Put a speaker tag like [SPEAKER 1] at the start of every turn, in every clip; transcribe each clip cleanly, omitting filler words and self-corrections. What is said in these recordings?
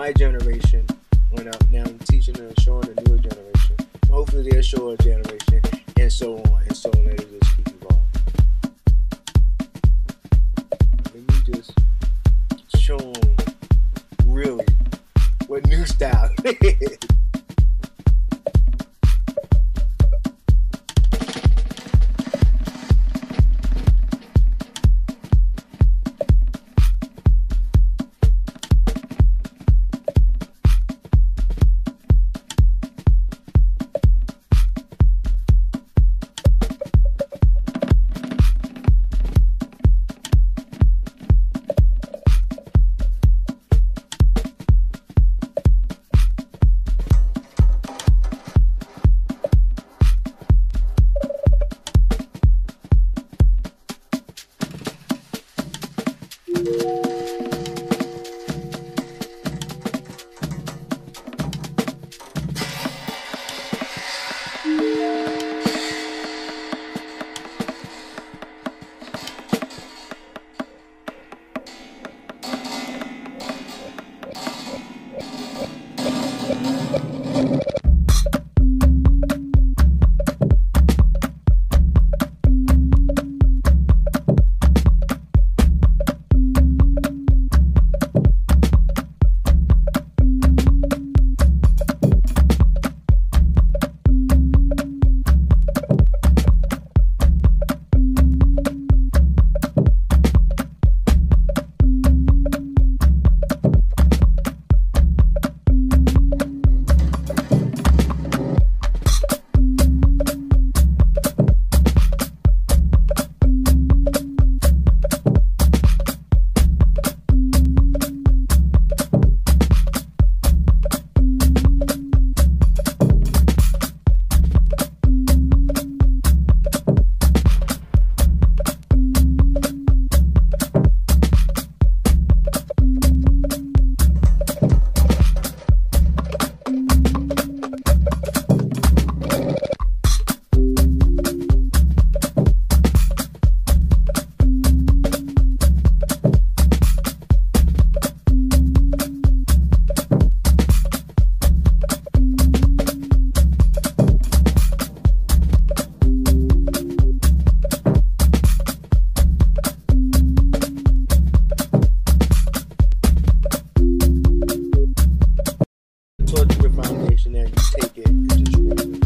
[SPEAKER 1] my generation went up. Now I'm teaching and showing the newer generation. And hopefully they'll show a generation, and so on and so on. Let it just keep evolving. Let me just show them really what NewStyle is. Foundation, and you take it and just roll with it.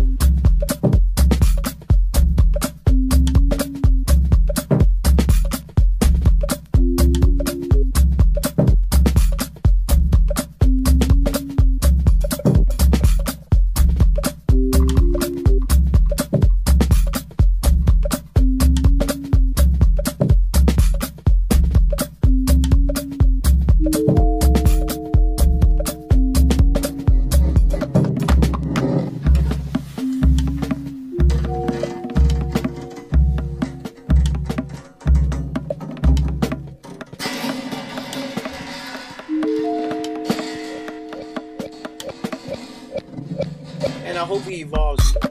[SPEAKER 1] And I hope he evolves